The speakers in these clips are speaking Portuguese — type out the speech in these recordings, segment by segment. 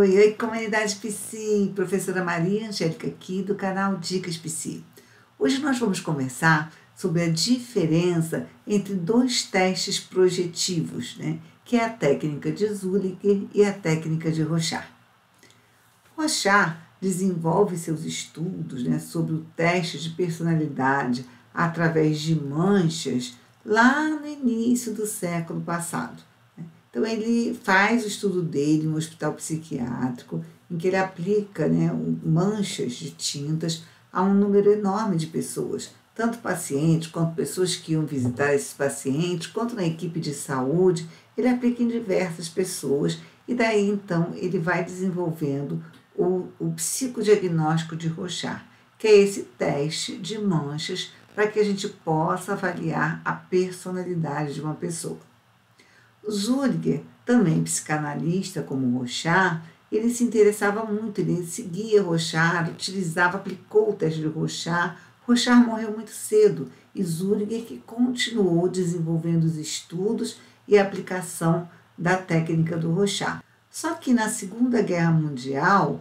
Oi, comunidade Psi, professora Maria Angélica aqui do canal Dicas Psi. Hoje nós vamos conversar sobre a diferença entre dois testes projetivos, que é a técnica de Zurlinger e a técnica de Rorschach. Rorschach desenvolve seus estudos sobre o teste de personalidade através de manchas lá no início do século passado. Então, ele faz o estudo dele em um hospital psiquiátrico, em que ele aplica manchas de tintas a um número enorme de pessoas, tanto pacientes quanto pessoas que iam visitar esses pacientes, quanto na equipe de saúde. Ele aplica em diversas pessoas e daí, então, ele vai desenvolvendo o psicodiagnóstico de Rorschach, que é esse teste de manchas para que a gente possa avaliar a personalidade de uma pessoa. Zurlinger, também psicanalista como Rorschach, ele se interessava muito, ele seguia Rorschach, aplicou o teste de Rorschach. Rorschach morreu muito cedo e Zurlinger que continuou desenvolvendo os estudos e a aplicação da técnica do Rorschach. Só que na Segunda Guerra Mundial,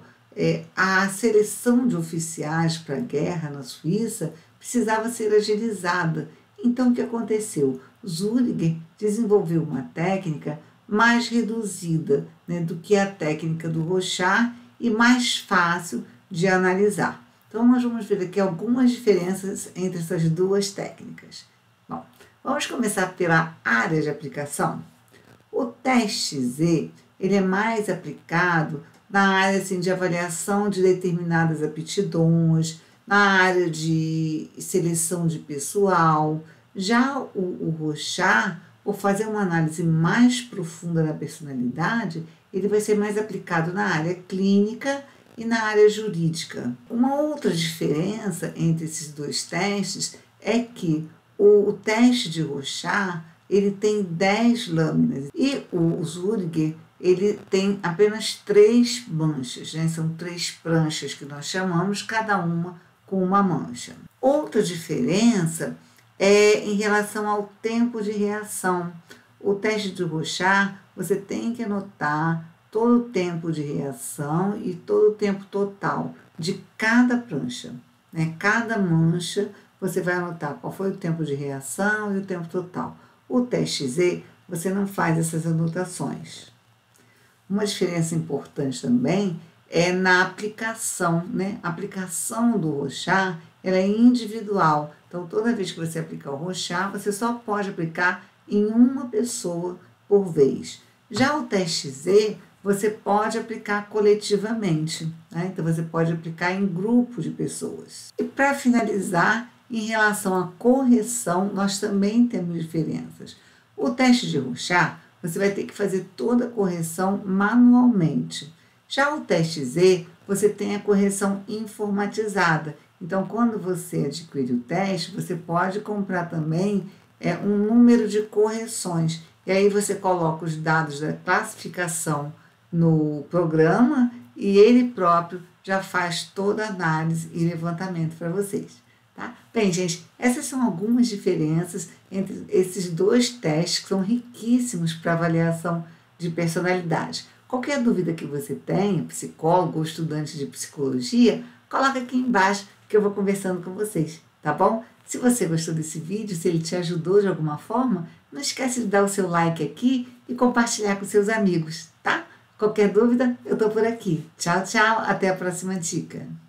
a seleção de oficiais para a guerra na Suíça precisava ser agilizada. Então, o que aconteceu? Zurlinger desenvolveu uma técnica mais reduzida do que a técnica do Rorschach e mais fácil de analisar. Então, nós vamos ver aqui algumas diferenças entre essas duas técnicas. Bom, vamos começar pela área de aplicação. O teste Z ele é mais aplicado na área de avaliação de determinadas aptidões, na área de seleção de pessoal. Já o Rorschach, por fazer uma análise mais profunda da personalidade, ele vai ser mais aplicado na área clínica e na área jurídica. Uma outra diferença entre esses dois testes é que o teste de Rorschach ele tem 10 lâminas e o Zurlinger ele tem apenas 3 manchas, são 3 pranchas que nós chamamos, cada uma com uma mancha. Outra diferença é em relação ao tempo de reação. O teste de Rorschach, você tem que anotar todo o tempo de reação e todo o tempo total de cada prancha. Cada mancha, você vai anotar qual foi o tempo de reação e o tempo total. O teste Z, você não faz essas anotações. Uma diferença importante também é na aplicação. A aplicação do Rorschach ela é individual. Então, toda vez que você aplicar o Rorschach, você só pode aplicar em uma pessoa por vez. Já o teste Z, você pode aplicar coletivamente. Então, você pode aplicar em grupo de pessoas. E para finalizar, em relação à correção, nós também temos diferenças. O teste de Rorschach, você vai ter que fazer toda a correção manualmente. Já o teste Z, você tem a correção informatizada. Então, quando você adquire o teste, você pode comprar também um número de correções. E aí você coloca os dados da classificação no programa e ele próprio já faz toda a análise e levantamento para vocês. Tá? Bem, gente, essas são algumas diferenças entre esses dois testes que são riquíssimos para avaliação de personalidade. Qualquer dúvida que você tenha, psicólogo ou estudante de psicologia, coloca aqui embaixo que eu vou conversando com vocês, tá bom? Se você gostou desse vídeo, se ele te ajudou de alguma forma, não esquece de dar o seu like aqui e compartilhar com seus amigos, tá? Qualquer dúvida, eu tô por aqui. Tchau, tchau, até a próxima dica.